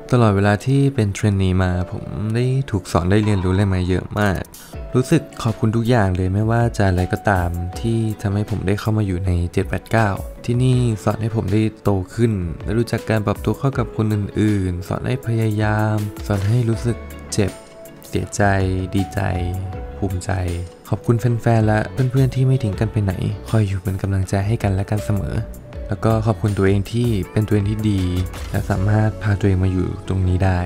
ตลอดเวลาที่เป็นเทรนนีมาผมได้ถูกสอนได้เรียนรู้อะไรมาเยอะมากรู้สึกขอบคุณทุกอย่างเลยไม่ว่าจะอะไรก็ตามที่ทำให้ผมได้เข้ามาอยู่ใน789ที่นี่สอนให้ผมได้โตขึ้นและรู้จักการปรับตัวเข้ากับคนอื่นๆสอนให้พยายามสอนให้รู้สึกเจ็บเสียใจดีใจภูมิใจขอบคุณแฟนๆและเพื่อนๆที่ไม่ทิ้งกันไปไหนคอยอยู่เป็นกำลังใจให้กันและกันเสมอแล้วก็ขอบคุณตัวเองที่เป็นตัวเองที่ดีและสามารถพาตัวเองมาอยู่ตรงนี้ได้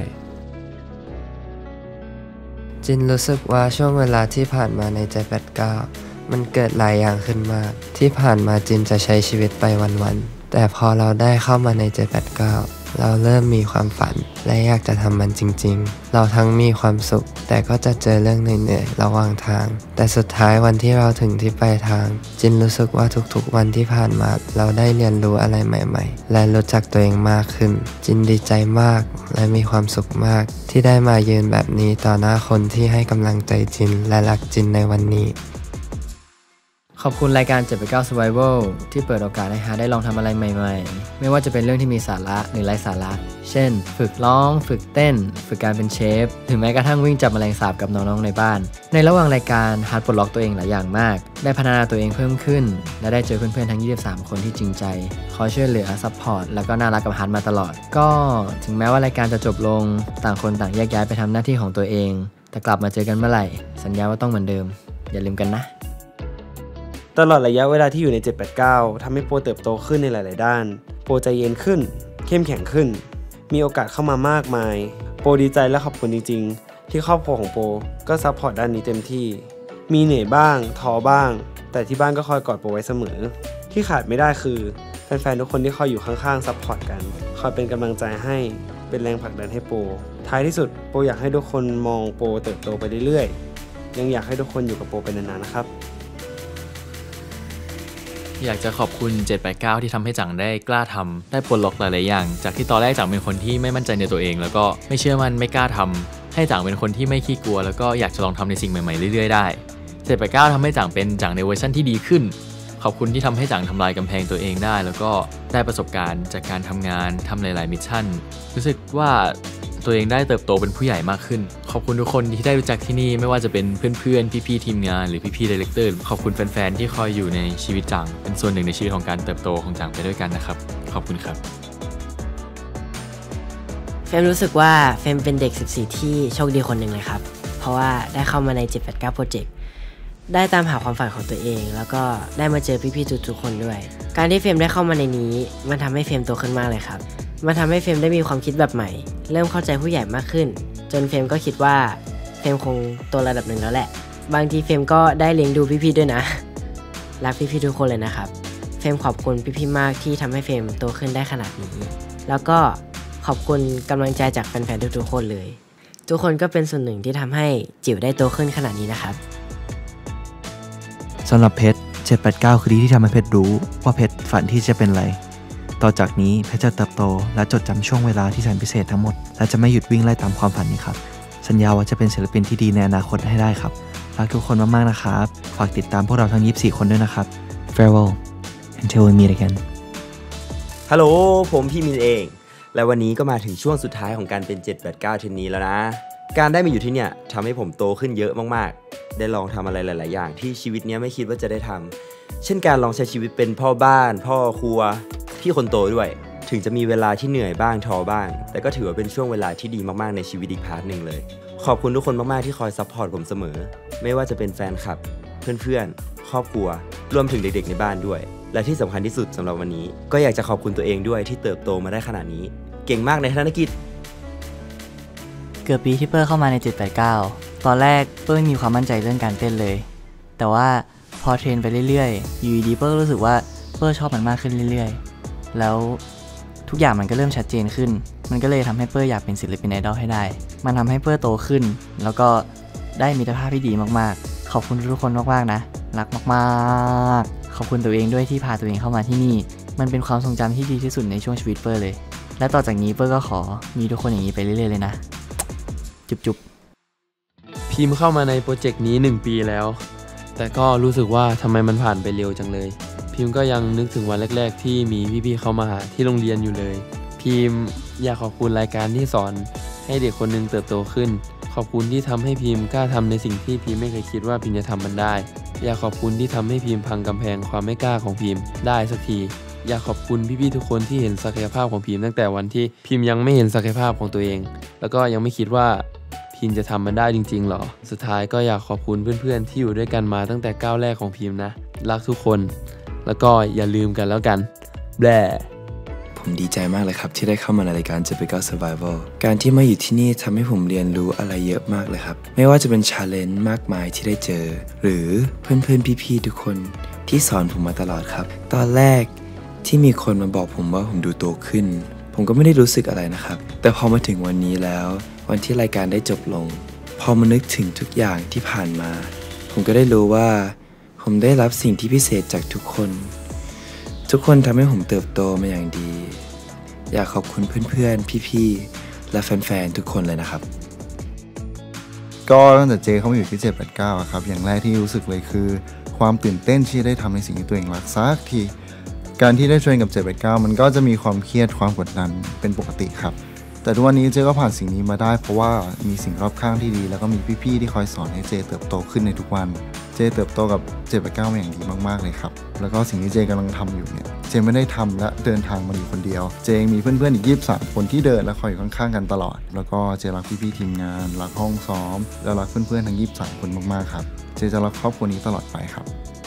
จินรู้สึกว่าช่วงเวลาที่ผ่านมาใน789มันเกิดหลายอย่างขึ้นมากที่ผ่านมาจินจะใช้ชีวิตไปวันๆแต่พอเราได้เข้ามาใน789เราเริ่มมีความฝันและอยากจะทำมันจริงๆเราทั้งมีความสุขแต่ก็จะเจอเรื่องเหนื่อยๆระหว่างทางแต่สุดท้ายวันที่เราถึงที่ปลายทางจินรู้สึกว่าทุกๆวันที่ผ่านมาเราได้เรียนรู้อะไรใหม่ๆและรู้จักตัวเองมากขึ้นจินดีใจมากและมีความสุขมากที่ได้มายืนแบบนี้ต่อหน้าคนที่ให้กำลังใจจินและรักจินในวันนี้ขอบคุณรายการ789 Survival ที่เปิดโอกาสให้ฮาได้ลองทำอะไรใหม่ๆไม่ว่าจะเป็นเรื่องที่มีสาระหรือไร้สาระเช่นฝึกร้องฝึกเต้นฝึกการเป็นเชฟหรือแม้กระทั่งวิ่งจับแมลงสาบกับน้องๆในบ้านในระหว่างรายการฮาปลดล็อกตัวเองหลายอย่างมากได้พัฒนาตัวเองเพิ่มขึ้นและได้เจอเพื่อนๆทั้ง23คนที่จริงใจคอยช่วยเหลือซัพพอร์ตแล้วก็น่ารักกับฮามาตลอดก็ถึงแม้ว่ารายการจะจบลงต่างคนต่างแยกย้ายไปทำหน้าที่ของตัวเองแต่กลับมาเจอกันเมื่อไหร่สัญญาว่าต้องเหมือนเดิมอย่าลืมกันนะตลอดระยะเวลาที่อยู่ใน789ทำให้โปรเติบโตขึ้นในหลายๆด้านโปรใจเย็นขึ้นเข้มแข็งขึ้นมีโอกาสเข้ามามากมายโปรดีใจและขอบคุณจริงๆที่ครอบครัวของโปรก็ซัพพอร์ตด้านนี้เต็มที่มีเหนื่อยบ้างท้อบ้างแต่ที่บ้านก็คอยกอดโปรไว้เสมอที่ขาดไม่ได้คือแฟนๆทุกคนที่คอยอยู่ข้างๆซัพพอร์ตกันคอยเป็นกำลังใจให้เป็นแรงผลักดันให้โปรท้ายที่สุดโปรอยากให้ทุกคนมองโปรเติบโตไปเรื่อยๆยังอยากให้ทุกคนอยู่กับโปรไปนานๆนะครับอยากจะขอบคุณ789ที่ทำให้จังได้กล้าทำได้ปลดล็อกหลายๆอย่างจากที่ตอนแรกจังเป็นคนที่ไม่มั่นใจในตัวเองแล้วก็ไม่เชื่อมั่นไม่กล้าทำให้จังเป็นคนที่ไม่ขี้กลัวแล้วก็อยากจะลองทำในสิ่งใหม่ๆเรื่อยๆได้789ทำให้จังเป็นจังในเวอร์ชันที่ดีขึ้นขอบคุณที่ทำให้จังทำลายกำแพงตัวเองได้แล้วก็ได้ประสบการณ์จากการทำงานทำหลายๆมิชชั่นรู้สึกว่าตัวเองได้เติบโตเป็นผู้ใหญ่มากขึ้นขอบคุณทุกคนที่ได้รู้จักที่นี่ไม่ว่าจะเป็นเพื่อนๆพี่ๆทีมงานหรือพี่ๆดีเรคเตอร์ขอบคุณแฟนๆที่คอยอยู่ในชีวิตจังเป็นส่วนหนึ่งในชีวิตของการเติบโตของจังไปด้วยกันนะครับขอบคุณครับเฟมรู้สึกว่าเฟมเป็นเด็ก14ที่โชคดีคนหนึ่งเลยครับเพราะว่าได้เข้ามาใน789 Project ได้ตามหาความฝันของตัวเองแล้วก็ได้มาเจอพี่ๆทุกๆคนด้วยการที่เฟมได้เข้ามาในนี้มันทำให้เฟมโตขึ้นมากเลยครับมันทำให้เฟมได้มีความคิดแบบใหม่เริ่มเข้าใจผู้ใหญ่มากขึ้นจนเฟมก็คิดว่าเฟมคงโตระดับหนึ่งแล้วแหละบางทีเฟมก็ได้เลี้ยงดูพี่ๆด้วยนะรักพี่ๆทุกคนเลยนะครับเฟมขอบคุณพี่ๆมากที่ทำให้เฟมโตขึ้นได้ขนาดนี้แล้วก็ขอบคุณกำลังใจจากแฟนๆทุกๆคนเลยทุกคนก็เป็นส่วนหนึ่งที่ทำให้จิ๋วได้โตขึ้นขนาดนี้นะครับสำหรับเพชร789คือที่ทำให้เพชรรู้ว่าเพชรฝันที่จะเป็นอะไรต่อจากนี้เพชรจะเติบโตและจดจำช่วงเวลาที่แสนพิเศษทั้งหมดและจะไม่หยุดวิ่งไล่ตามความฝันนี้ครับสัญญาว่าจะเป็นศิลปินที่ดีในอนาคตให้ได้ครับรักทุกคนมากๆนะครับฝากติดตามพวกเราทั้ง24คนด้วยนะครับ Farewell until we meet again ฮัลโหลผมพี่มินเองและวันนี้ก็มาถึงช่วงสุดท้ายของการเป็น789เทรนนีแล้วนะการได้มาอยู่ที่เนี่ยทำให้ผมโตขึ้นเยอะมากๆได้ลองทำอะไรหลายๆอย่างที่ชีวิตนี้ไม่คิดว่าจะได้ทำเช่นการลองใช้ชีวิตเป็นพ่อบ้านพ่อครัวพี่คนโตด้วยถึงจะมีเวลาที่เหนื่อยบ้างท้อบ้างแต่ก็ถือว่าเป็นช่วงเวลาที่ดีมากๆในชีวิตอีกพาร์ทหนึ่งเลยขอบคุณทุกคนมากๆที่คอยซัพพอร์ตผมเสมอไม่ว่าจะเป็นแฟนคลับเพื่อนๆครอบครัวรวมถึงเด็กๆในบ้านด้วยและที่สำคัญที่สุดสำหรับวันนี้ก็อยากจะขอบคุณตัวเองด้วยที่เติบโตมาได้ขนาดนี้เก่งมากในธุรกิจเกือบปีที่เปิ้ลเข้ามาใน789ตอนแรกเปิ้ลมีความมั่นใจเรื่องการเต้นเลยแต่ว่าพอเทรนไปเรื่อยๆอยู่ดีเปิ้ลรู้สึกว่าเปิ้ลชอบมันมากขึ้นเรื่อยๆแล้วทุกอย่างมันก็เริ่มชัดเจนขึ้นมันก็เลยทำให้เปิ้ลอยากเป็นศิลปินไอดอลให้ได้มันทำให้เปิ้ลโตขึ้นแล้วก็ได้มิตรภาพที่ดีมากๆขอบคุณทุกคนมากๆนะรักมากๆขอบคุณตัวเองด้วยที่พาตัวเองเข้ามาที่นี่มันเป็นความทรงจำที่ดีที่สุดในช่วงชีวิตเปิ้ลเลยและต่อจากนี้เปิ้ลก็ขอมีทุกคนอย่างนี้ไปเรื่อยๆเลยนะจุ๊บพิมพ์เข้ามาในโปรเจกต์นี้1ปีแล้วแต่ก็รู้สึกว่าทำไมมันผ่านไปเร็วจังเลยพิมพ์ก็ยังนึกถึงวันแรกๆที่มีพี่ๆเข้ามาหาที่โรงเรียนอยู่เลยพพิมพ์อยากขอบคุณรายการที่สอนให้เด็กคนหนึ่งเติบโตขึ้นขอบคุณที่ทำให้พิมพ์กล้าทำในสิ่งที่พิมพ์ไม่เคยคิดว่าพิมพ์จะทำมันได้อยากขอบคุณที่ทำให้พิมพ์พังกำแพงความไม่กล้าของพิมพ์ได้สักทีอยากขอบคุณพี่ๆทุกคนที่เห็นศักยภาพของพิมพ์ตั้งแต่วันที่พิมพ์ยังไม่เห็นศักยภาพของตัวเองแล้วก็ยังไม่คิดว่าพิมพ์จะทำมันได้จริงๆหรอสุดท้ายก็อยากขอบคุณเพื่อนๆที่อยู่ด้วยกันมาตั้งแต่ก้าวแรกของพิมพ์นะรักทุกคนแล้วก็อย่าลืมกันแล้วกันแบลผมดีใจมากเลยครับที่ได้เข้ามาในรายการ789 Survival การที่มาอยู่ที่นี่ทำให้ผมเรียนรู้อะไรเยอะมากเลยครับไม่ว่าจะเป็น challenge มากมายที่ได้เจอหรือเพื่อนๆพี่ๆทุกคนที่สอนผมมาตลอดครับตอนแรกที่มีคนมาบอกผมว่าผมดูโตขึ้นผมก็ไม่ได้รู้สึกอะไรนะครับแต่พอมาถึงวันนี้แล้ววันที่รายการได้จบลงพอมานึกถึงทุกอย่างที่ผ่านมาผมก็ได้รู้ว่าผมได้รับสิ่งที่พิเศษจากทุกคนทำให้ผมเติบโตมาอย่างดีอยากขอบคุณเพื่อนๆพี่ๆและแฟนๆทุกคนเลยนะครับก็ตั้งแต่เจเข้ามาอยู่ที่789ครับอย่างแรกที่รู้สึกเลยคือความตื่นเต้นที่ได้ทำในสิ่งที่ตัวเองรักสักทีการที่ได้เทรนกับ789มันก็จะมีความเครียดความกดดันเป็นปกติครับแต่ทุกวันนี้เจก็ผ่านสิ่งนี้มาได้เพราะว่ามีสิ่งรอบข้างที่ดีแล้วก็มีพี่ๆที่คอยสอนให้เจเติบโตขึ้นในทุกวันเจเติบโตกับ789มาอย่างดีมากๆเลยครับแล้วก็สิ่งที่เจกำลังทำอยู่เนี่ยเจไม่ได้ทำและเดินทางมาอยู่คนเดียวเจมีเพื่อนๆอีก23คนที่เดินและคอยอยู่ข้างๆกันตลอดแล้วก็เจรักพี่ๆทีมงานรักห้องซ้อมและรักเพื่อนๆทั้ง23คนมากๆครับเจจะรักครอบครัวนี้ตลอดไปครับ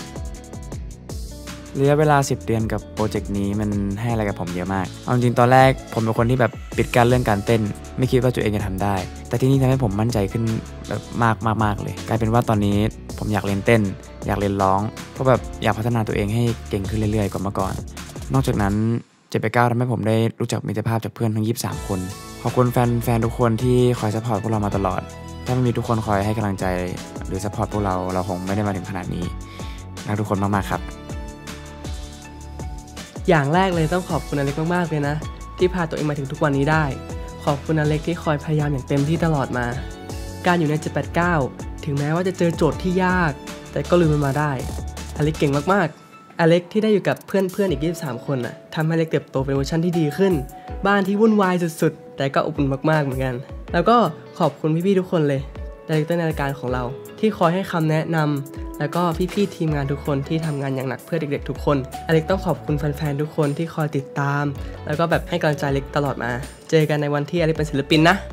ระยะเวลา10 เดือนกับโปรเจกต์นี้มันให้อะไรกับผมเยอะมากเอาจริงตอนแรกผมเป็นคนที่แบบปิดกั้นเรื่องการเต้นไม่คิดว่าตัวเองจะทำได้แต่ที่นี่ทำให้ผมมั่นใจขึ้นแบบมากเลยกลายเป็นว่าตอนนี้ผมอยากเรียนเต้นอยากเรียนร้องเพราะแบบอยากพัฒนาตัวเองให้เก่งขึ้นเรื่อยๆกว่าเมื่อก่อนนอกจากนั้น789ทำให้ผมได้รู้จักมิตรภาพจากเพื่อนทั้ง23คนขอบคุณแฟนทุกคนที่คอยซัพพอร์ตพวกเรามาตลอดถ้าไม่มีทุกคนคอยให้กำลังใจหรือซัพพอร์ตพวกเราคงไม่ได้มาถึงขนาดนี้รักทุกคนมากๆครับอย่างแรกเลยต้องขอบคุณอเล็กมากๆเลยนะที่พาตัวเองมาถึงทุกวันนี้ได้ขอบคุณอเล็กที่คอยพยายามอย่างเต็มที่ตลอดมาการอยู่ใน789ถึงแม้ว่าจะเจอโจทย์ที่ยากแต่ก็ลืมมันมาได้อเล็กเก่งมากๆอเล็กที่ได้อยู่กับเพื่อนอีก23คนน่ะทำให้อเล็กเติบโตเป็นเวอร์ชันที่ดีขึ้นบ้านที่วุ่นวายสุดๆแต่ก็อบอุ่นมากๆเหมือนกันแล้วก็ขอบคุณพี่ๆทุกคนเลยไดเรคเตอร์ในรายการของเราที่คอยให้คำแนะนำแล้วก็พี่ๆทีมงานทุกคนที่ทำงานอย่างหนักเพื่อเด็กๆทุกคนอเล็กต้องขอบคุณแฟนๆทุกคนที่คอยติดตามแล้วก็แบบให้กำลังใจอเล็กตลอดมาเจอกันในวันที่อเล็กเป็นศิลปินนะ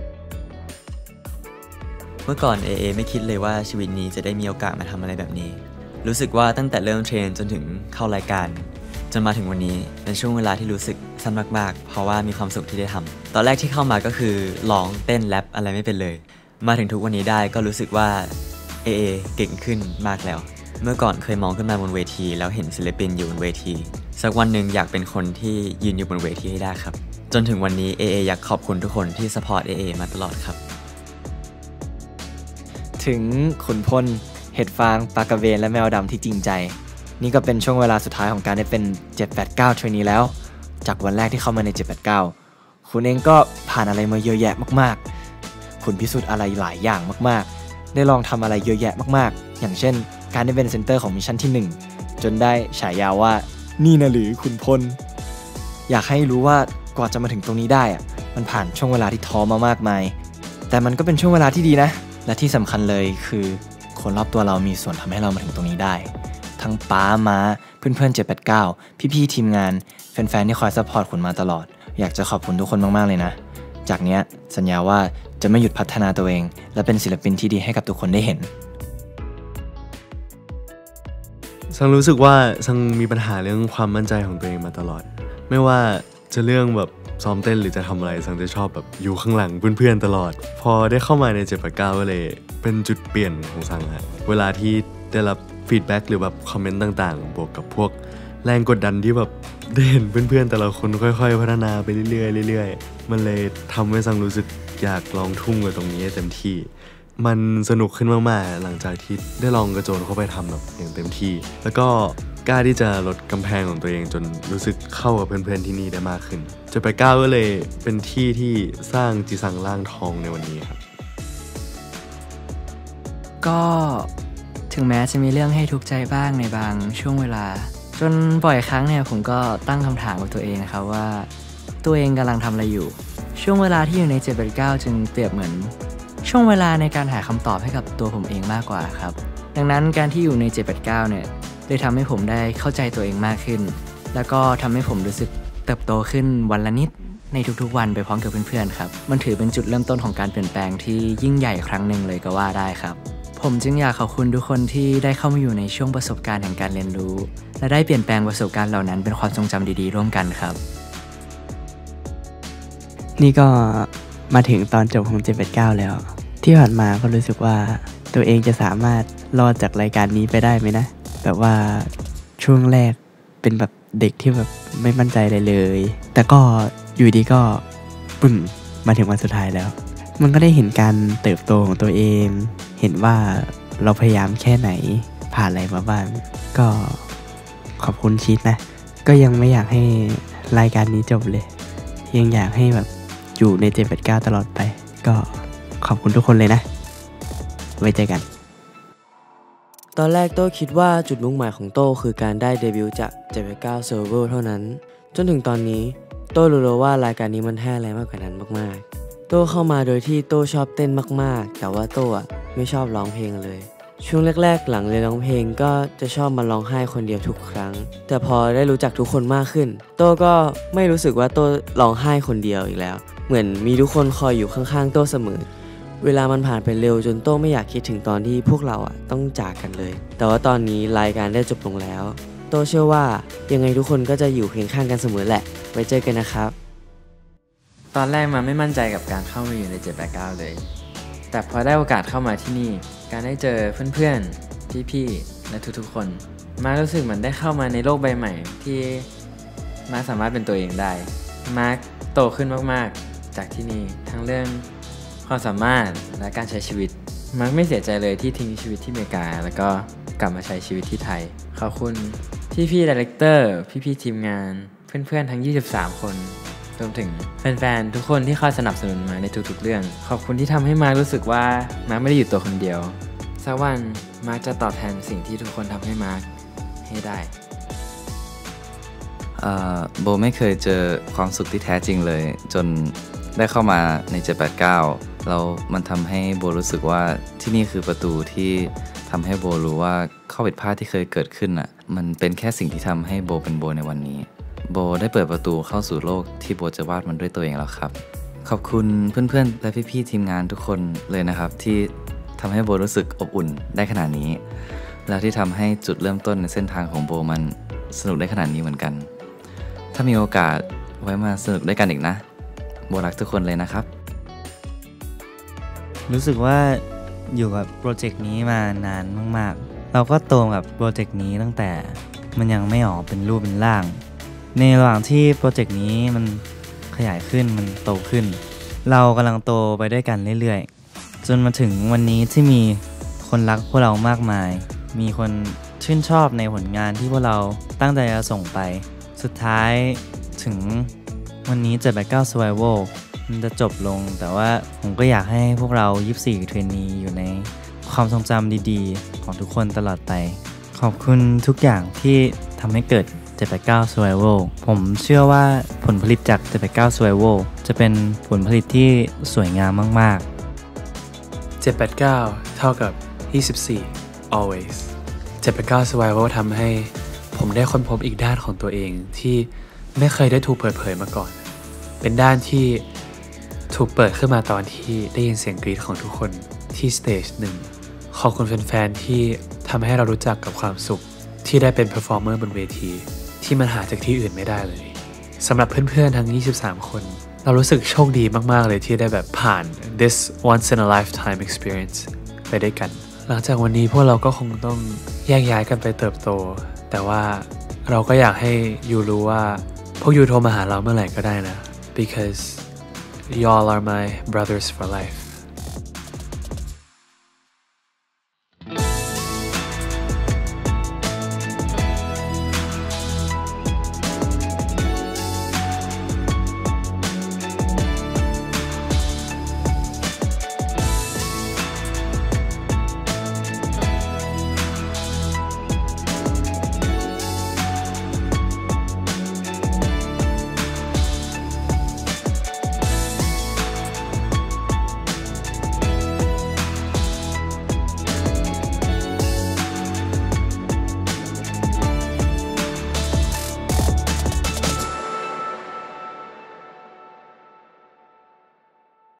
เมื่อก่อน AA ไม่คิดเลยว่าชีวิตนี้จะได้มีโอกาสมาทำอะไรแบบนี้รู้สึกว่าตั้งแต่เริ่มเทรนจนถึงเข้ารายการจนมาถึงวันนี้เป็นช่วงเวลาที่รู้สึกสั้นมากๆเพราะว่ามีความสุขที่ได้ทำตอนแรกที่เข้ามาก็คือร้องเต้นแรปอะไรไม่เป็นเลยมาถึงทุกวันนี้ได้ก็รู้สึกว่า AA เก่งขึ้นมากแล้วเมื่อก่อนเคยมองขึ้นมาบนเวทีแล้วเห็นศิลปินอยู่บนเวทีสักวันหนึ่งอยากเป็นคนที่ยืนอยู่บนเวทีให้ได้ครับจนถึงวันนี้ AA อยากขอบคุณทุกคนที่ซัพพอร์ต AA มาตลอดครับถึงขุนพลเห็ดฟางปลากระเบนและแมวดำที่จริงใจนี่ก็เป็นช่วงเวลาสุดท้ายของการได้เป็น789เทรนนีแล้วจากวันแรกที่เข้ามาใน789คุณเองก็ผ่านอะไรมาเยอะแยะมากๆคุณพิสูจน์อะไรหลายอย่างมากๆได้ลองทำอะไรเยอะแยะมากๆอย่างเช่นการได้เป็นเซนเตอร์ของมิชชั่นที่1จนได้ฉายาว่านี่นะหรือขุนพลอยากให้รู้ว่ากว่าจะมาถึงตรงนี้ได้อะมันผ่านช่วงเวลาที่ท้อมามากมายแต่มันก็เป็นช่วงเวลาที่ดีนะและที่สำคัญเลยคือคนรอบตัวเรามีส่วนทำให้เรามาถึงตรงนี้ได้ทั้งป้าม้าเพื่อนๆ789พี่ๆทีมงานแฟนๆที่คอยซัพพอร์ตคุณมาตลอดอยากจะขอบคุณทุกคนมากๆเลยนะจากเนี้ยสัญญาว่าจะไม่หยุดพัฒนาตัวเองและเป็นศิลปินที่ดีให้กับทุกคนได้เห็นซังรู้สึกว่าซังมีปัญหาเรื่องความมั่นใจของตัวเองมาตลอดไม่ว่าจะเรื่องแบบซ้อมเต้นหรือจะทำอะไรซังจะชอบแบบอยู่ข้างหลังเพื่อนๆตลอดพอได้เข้ามาใน789ก็เลยเป็นจุดเปลี่ยนของซังฮะเวลาที่ได้รับฟีดแบ็กหรือแบบคอมเมนต์ต่างๆบวกกับพวกแรงกดดันที่แบบได้เห็นเพื่อนๆแต่ละคนค่อยๆพัฒนาไปเรื่อยๆมันเลยทำให้ซังรู้สึกอยากลองทุ่มกับตรงนี้เต็มที่มันสนุกขึ้นมากๆหลังจากที่ได้ลองกระโจนเข้าไปทำแบบอย่างเต็มที่แล้วก็กล้าที่จะลดกำแพงของตัวเองจนรู้สึกเข้ากับเพื่อนๆที่นี่ได้มากขึ้น789ก็เลยเป็นที่ที่สร้างจีซังล่างทองในวันนี้ครับก็ถึงแม้จะมีเรื่องให้ทุกข์ใจบ้างในบางช่วงเวลาจนบ่อยครั้งเนี่ยผมก็ตั้งคำถามกับตัวเองนะครับว่าตัวเองกำลังทำอะไรอยู่ช่วงเวลาที่อยู่ใน789จึงเปรียบเหมือนช่วงเวลาในการหาคำตอบให้กับตัวผมเองมากกว่าครับดังนั้นการที่อยู่ใน789เนี่ยเลยทำให้ผมได้เข้าใจตัวเองมากขึ้นแล้วก็ทำให้ผมรู้สึกเติบโตขึ้นวันละนิดในทุกๆวันไปพร้อมกับเพื่อนๆครับมันถือเป็นจุดเริ่มต้นของการเปลี่ยนแปลงที่ยิ่งใหญ่ครั้งหนึ่งเลยก็ว่าได้ครับผมจึงอยากขอบคุณทุกคนที่ได้เข้ามาอยู่ในช่วงประสบการณ์แห่งการเรียนรู้และได้เปลี่ยนแปลงประสบการณ์เหล่านั้นเป็นความทรงจำดีๆร่วมกันครับนี่ก็มาถึงตอนจบของ789แล้วที่ผ่านมาก็รู้สึกว่าตัวเองจะสามารถรอดจากรายการนี้ไปได้ไหมนะแบบว่าช่วงแรกเป็นแบบเด็กที่แบบไม่มั่นใจเลยแต่ก็อยู่ดีก็ปึ้งมาถึงวันสุดท้ายแล้วมันก็ได้เห็นการเติบโตของตัวเองเห็นว่าเราพยายามแค่ไหนผ่านอะไรมาบ้างก็ขอบคุณชิดนะก็ยังไม่อยากให้รายการนี้จบเลยยังอยากให้แบบอยู่ใน789ตลอดไปก็ขอบคุณทุกคนเลยนะไว้เจอกันตอนแรกโต้คิดว่าจุดมุ่งหมายของโต้คือการได้เดบิวต์จาก789 Server เท่านั้นจนถึงตอนนี้โต้รู้แล้วว่ารายการนี้มันให้อะไรมากกว่านั้นมากๆโต้เข้ามาโดยที่โต้ชอบเต้นมากๆแต่ว่าโต้ไม่ชอบร้องเพลงเลยช่วงแรกๆหลังเรียนร้องเพลงก็จะชอบมาร้องไห้คนเดียวทุกครั้งแต่พอได้รู้จักทุกคนมากขึ้นโต้ก็ไม่รู้สึกว่าโต้ร้องไห้คนเดียวอีกแล้วเหมือนมีทุกคนคอยอยู่ข้างๆโต้เสมอเวลามันผ่านไปเร็วจนโต้ไม่อยากคิดถึงตอนที่พวกเราต้องจากกันเลยแต่ว่าตอนนี้รายการได้จบลงแล้วโต้เชื่อว่ายังไงทุกคนก็จะอยู่เคียงข้างกันเสมอแหละไว้เจอกันนะครับตอนแรกมาไม่มั่นใจกับการเข้ามาอยู่ใน789เลยแต่พอได้โอกาสเข้ามาที่นี่การได้เจอเพื่อนๆพี่ๆและทุกๆคนมารู้สึกเหมือนได้เข้ามาในโลกใบใหม่ที่มาสามารถเป็นตัวเองได้มาโตขึ้นมากๆจากที่นี่ทั้งเรื่องความสามารถและการใช้ชีวิตมาไม่เสียใจเลยที่ทิ้งชีวิตที่อเมริกาแล้วก็กลับมาใช้ชีวิตที่ไทยขอบคุณพี่ๆดีเรคเตอร์พี่ๆทีมงานเพื่อนๆทั้ง23คนรวมถึงแฟนๆทุกคนที่คอยสนับสนุนมาในทุกๆเรื่องขอบคุณที่ทำให้มาร์ครู้สึกว่ามาร์คไม่ได้อยู่ตัวคนเดียวสักวันมาร์คจะตอบแทนสิ่งที่ทุกคนทำให้มาร์คให้ได้โบไม่เคยเจอความสุขที่แท้จริงเลยจนได้เข้ามาใน789แล้วมันทำให้โบรู้สึกว่าที่นี่คือประตูที่ทำให้โบรู้ว่าข้อผิดพลาดที่เคยเกิดขึ้นมันเป็นแค่สิ่งที่ทำให้โบเป็นโบในวันนี้โบได้เปิดประตูเข้าสู่โลกที่โบจะวาดมันด้วยตัวเองแล้วครับขอบคุณเพื่อนๆและพี่ๆทีมงานทุกคนเลยนะครับที่ทำให้โบรู้สึกอบอุ่นได้ขนาดนี้และที่ทำให้จุดเริ่มต้นในเส้นทางของโบมันสนุกได้ขนาดนี้เหมือนกันถ้ามีโอกาสไว้มาสนุกด้วยกันอีกนะโบรักทุกคนเลยนะครับรู้สึกว่าอยู่กับโปรเจกต์นี้มานานมากๆเราก็โตกับโปรเจกต์นี้ตั้งแต่มันยังไม่ออกเป็นรูปเป็นร่างในระหว่างที่โปรเจกต์นี้มันขยายขึ้นมันโตขึ้นเรากำลังโตไปด้วยกันเรื่อยๆจนมาถึงวันนี้ที่มีคนรักพวกเรามากมายมีคนชื่นชอบในผลงานที่พวกเราตั้งใจจะส่งไปสุดท้ายถึงวันนี้789 Survival มันจะจบลงแต่ว่าผมก็อยากให้พวกเรา24เทรนนีอยู่ในความทรงจำดีๆของทุกคนตลอดไปขอบคุณทุกอย่างที่ทำให้เกิด789 Survival ผมเชื่อว่าผลผลิตจาก789 Survival จะเป็นผลผลิตที่สวยงามมากๆ789เท่ากับ24 always 789 Survival ทำให้ผมได้ค้นพบอีกด้านของตัวเองที่ไม่เคยได้ถูกเปิดเผยมาก่อนเป็นด้านที่ถูกเปิดขึ้นมาตอนที่ได้ยินเสียงกรี๊ดของทุกคนที่สเตจหนึ่งขอบคุณแฟนๆที่ทำให้เรารู้จักกับความสุขที่ได้เป็นเพอร์ฟอร์เมอร์บนเวทีที่มันหาจากที่อื่นไม่ได้เลยสำหรับเพื่อนๆทั้ง23คนเรารู้สึกโชคดีมากๆเลยที่ได้แบบผ่าน this once in a lifetime experience ไปด้วยกันหลังจากวันนี้พวกเราก็คงต้องแยกย้ายกันไปเติบโตแต่ว่าเราก็อยากให้ยูรู้ว่าพวกยูโทรมาหาเราเมื่อไหร่ก็ได้นะ because you all are my brothers for life